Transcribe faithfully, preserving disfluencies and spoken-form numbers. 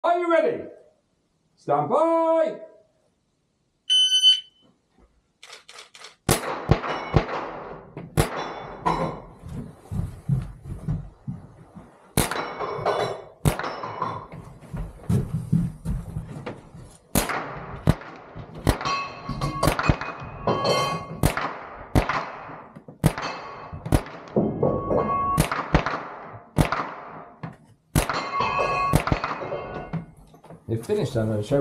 Are you ready? Stand by! You've finished, I'm going to show